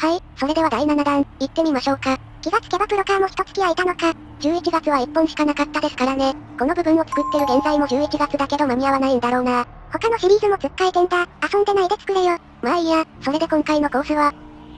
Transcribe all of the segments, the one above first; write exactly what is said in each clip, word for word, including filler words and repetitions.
はい、それではだいななだん、行ってみましょうか。気がつけばプロカーも一月空いたのか。じゅういちがつはいっぽんしかなかったですからね。この部分を作ってる現在もじゅういちがつだけど間に合わないんだろうな。他のシリーズもつっかえてんだ。遊んでないで作れよ。まあいいや、それで今回のコースは、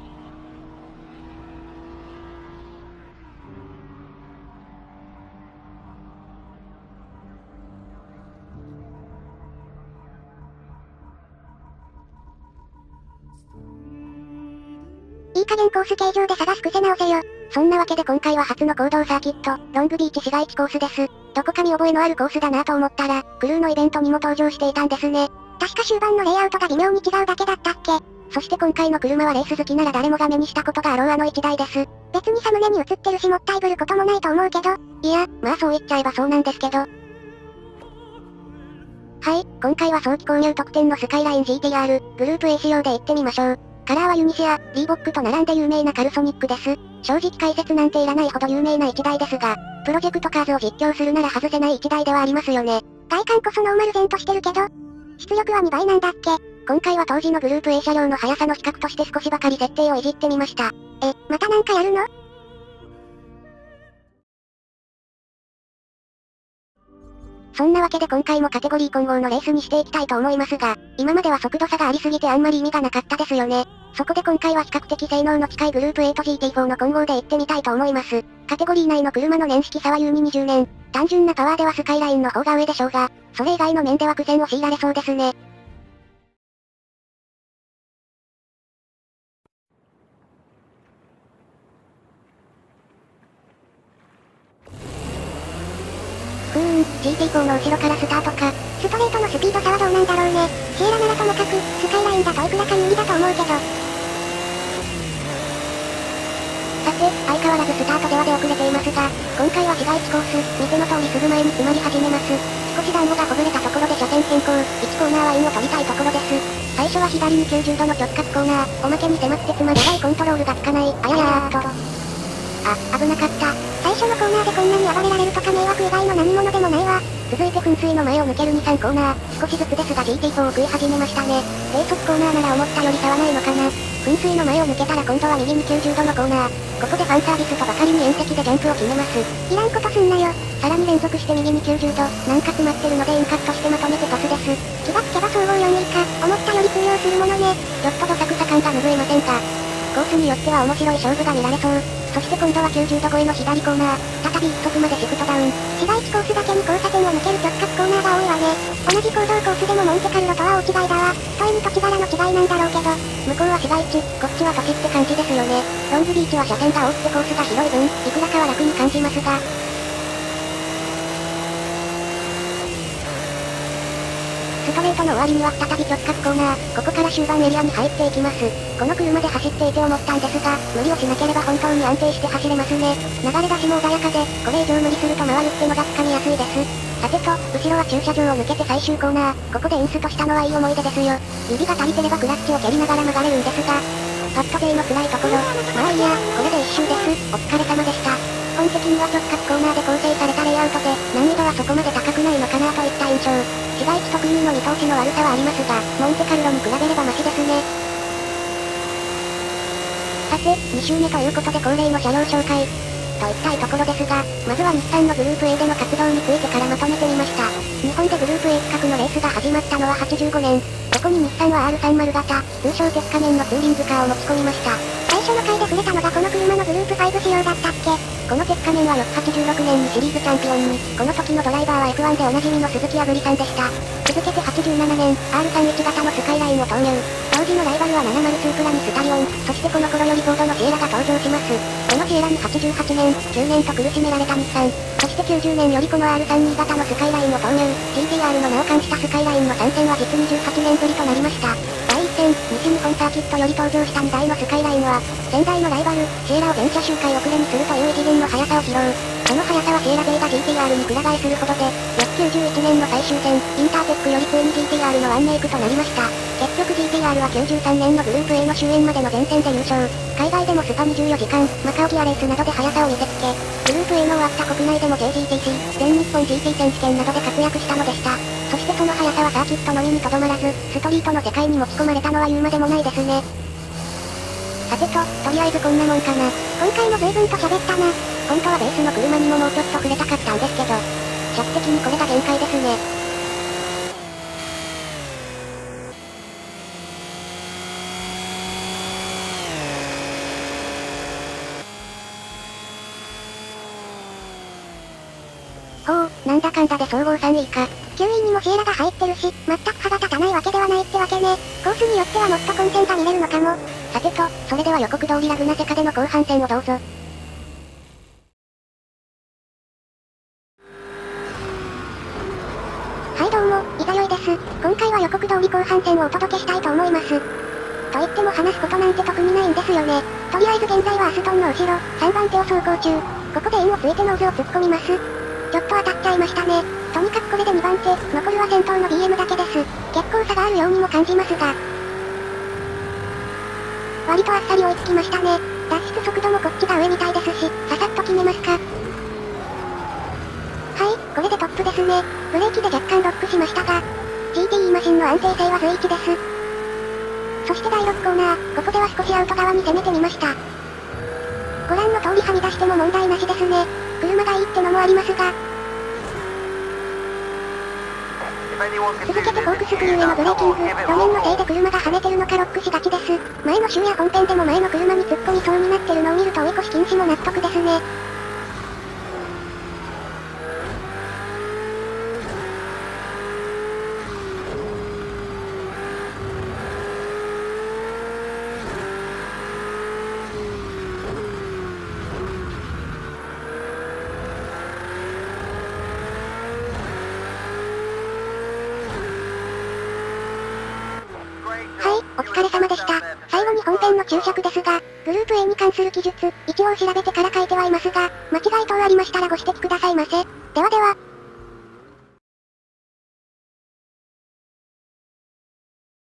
いい加減コース形状で探す癖直せよ。そんなわけで今回は初の行動サーキット、ロングビーチ市街地コースです。どこか見覚えのあるコースだなと思ったら、クルーのイベントにも登場していたんですね。確か終盤のレイアウトが微妙に違うだけだったっけ。そして今回の車はレース好きなら誰もが目にしたことがあろうあのいちだいです。別にサムネに映ってるしもったいぶることもないと思うけど、いや、まあそう言っちゃえばそうなんですけど。はい、今回は早期購入特典のスカイライン ジーティーアール、グループ A 仕様で行ってみましょう。カラーはユニシア、リーボックと並んで有名なカルソニックです。正直解説なんていらないほど有名ないちだいですが、プロジェクトカーズを実況するなら外せないいちだいではありますよね。外観こそノーマル前としてるけど、出力はにばいなんだっけ。今回は当時のグループ A 車両の速さの比較として少しばかり設定をいじってみました。え、またなんかやるの？そんなわけで今回もカテゴリー混合のレースにしていきたいと思いますが、今までは速度差がありすぎてあんまり意味がなかったですよね。そこで今回は比較的性能の近いグループ エイトジーティーフォー の混合で行ってみたいと思います。カテゴリー内の車の年式差は優ににじゅうねん。単純なパワーではスカイラインの方が上でしょうが、それ以外の面では苦戦を強いられそうですね。ふーん、ジーティーフォー の後ろからスタートか。ストレートのスピード差はどうなんだろうね。シエラならともかく、スカイラインだといくらか有利だと思うけど。さて、相変わらずスタートでは出遅れていますが、今回は市街地コース、見ての通りすぐ前に詰まり始めます。少し団子がほぐれたところで車線変更、いちコーナーはインを取りたいところです。最初は左にきゅうじゅうどの直角コーナー、おまけに迫って詰まりやばいコントロールが効かない、あややーっと。あ、危なかった。最初のコーナーでこんなに暴れられるとか迷惑以外の何者でもないわ。続いて噴水の前を抜けるに、さんコーナー、少しずつですが ジーティーフォー を食い始めましたね。低速コーナーなら思ったより差はないのかな。噴水の前を抜けたら今度は右にきゅうじゅうどのコーナー。ここでファンサービスとばかりに縁石でジャンプを決めます。いらんことすんなよ。さらに連続して右にきゅうじゅうど、なんか詰まってるのでインカットしてまとめてトスです。気がつけば総合よんいか、思ったより通用するものね。ちょっとどさくさ感が拭えませんか。コースによっては面白い勝負が見られそう。そして今度はきゅうじゅうど超えの左コーナー、再び一速までシフトダウン。市街地コースだけに交差点を抜ける直角コーナーが多いわね。同じ行動コースでもモンテカルロとは大違いだわ。と意味と地柄の違いなんだろうけど、向こうは市街地、こっちは都市って感じですよね。ロングビーチは車線が多くてコースが広い分、いくらかは楽に感じますが、ストレートの終わりには再び直角コーナー、ここから終盤エリアに入っていきます。この車で走っていて思ったんですが、無理をしなければ本当に安定して走れますね。流れ出しも穏やかで、これ以上無理すると回るってのがつかみやすいです。さてと、後ろは駐車場を抜けて最終コーナー、ここでインストしたのはいい思い出ですよ。指が足りてればクラッチを蹴りながら曲がれるんですが、パット勢の辛いところ、まあいいや、これで一周です。お疲れ様でした。基本的には直角コーナーで構成されたレイアウトで、難易度はそこまで高くないのかなといった印象。市街地特有の見通しの悪さはありますが、モンテカルロに比べればマシですね。さて、に周目ということで恒例の車両紹介。といったいところですが、まずは日産のグループ A での活動についてからまとめてみました。日本でグループ A 企画のレースが始まったのははちじゅうごねん。ここに日産は アールさんじゅう 型、通称鉄仮面のツーリングカーを持ち込みました。最初の回で触れたのがこの車のグループファイブ仕様だったっけ。この鉄仮面は翌はちじゅうろくねんにシリーズチャンピオンに、この時のドライバーは エフワン でおなじみの鈴木亜久里さんでした。続けてはちじゅうななねん、アールさんじゅういち 型のスカイラインを投入。当時のライバルはななまるにプラにスタリオン、そしてこの頃よりフォードのシエラが登場します。このシエラにはちじゅうはちねん、きゅうねんと苦しめられた日産。そしてきゅうじゅうねんよりこの アールさんじゅうに 型のスカイラインを投入。ジーティーアール の名を冠したスカイラインの参戦は実にじゅうはちねんぶりとなりました。だいいっ戦、西日本サーキットより登場したにだいのスカイラインは、先代のライバル、シエラを全車周回遅れにするという異次元の速さを披露。この速さはシエラ勢が ジーティーアール にくら替えするほどで、翌きゅうじゅういちねんの最終戦、インターテックよりついに ジーティーアール のワンメイクとなりました。結局 ジーティーアール はきゅうじゅうさんねんのグループ A の終焉までの前線で優勝。海外でもスパにじゅうよじかん、マカオキアレースなどで速さを見せつけ、グループ A の終わった国内でも ジェージーティーシー、全日本 ジーティー 選手権などで活躍したのでした。そしてその速さはサーキットのみにとどまらず、ストリートの世界に持ち込まれたのは言うまでもないですね。 さてと、とりあえずこんなもんかな。今回も随分と喋ったな。本当はベースの車にももうちょっと触れたかったんですけど、尺的にこれが限界ですね。ほう、なんだかんだで総合さんいか。きゅういにもシエラが入ってるし、全く歯が立たないわけではないってわけね。コースによってはもっと混戦が見れるのかも。さてと、それでは予告通りラグナセカでの後半戦をどうぞ。はいどうも、いざよいです。今回は予告通り後半戦をお届けしたいと思います。と言っても話すことなんて特にないんですよね。とりあえず現在はアストンの後ろ、さんばん手を走行中。ここで円をついてノーズを突っ込みます。ちょっと当たっちゃいましたね。とにかくこれでにばん手、残るは先頭の ビーエム だけです。結構差があるようにも感じますが。割とあっさり追いつきましたね。脱出速度もこっちが上みたいですし、ささっと決めますか。はい、これでトップですね。ブレーキで若干ロックしましたが、ジーティーイー マシンの安定性は随一です。そしてだいろくコーナー、ここでは少しアウト側に攻めてみました。ご覧の通りはみ出しても問題なしですね。車がいいってのもありますが、続けてコークスクリューへのブレーキング、路面のせいで車が跳ねてるのかロックしがちです。前の週や本編でも前の車に突っ込みそうになってるのを見ると追い越し禁止も納得ですね。お疲れ様でした。最後に本編の注釈ですが、グループ A に関する記述、一応調べてから書いてはいますが、間違い等ありましたらご指摘くださいませ。ではでは。